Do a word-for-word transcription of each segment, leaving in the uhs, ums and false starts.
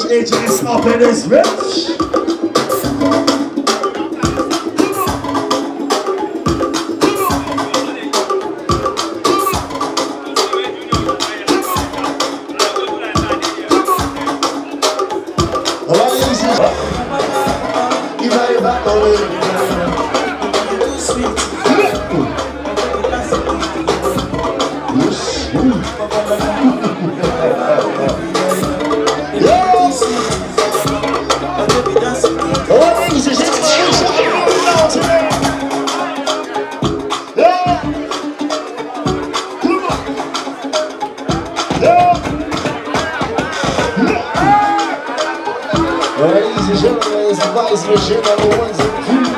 A J Snap in this bitch. Ladies and gentlemen, it's the vice version of the ones and twos.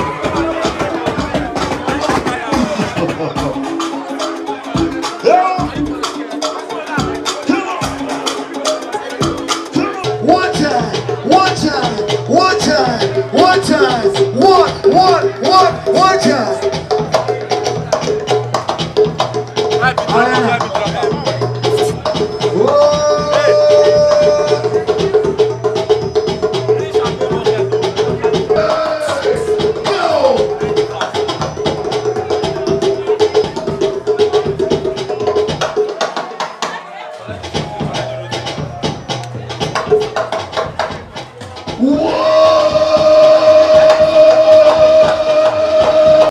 One time, one time, one time, one time, one, one, one, one time.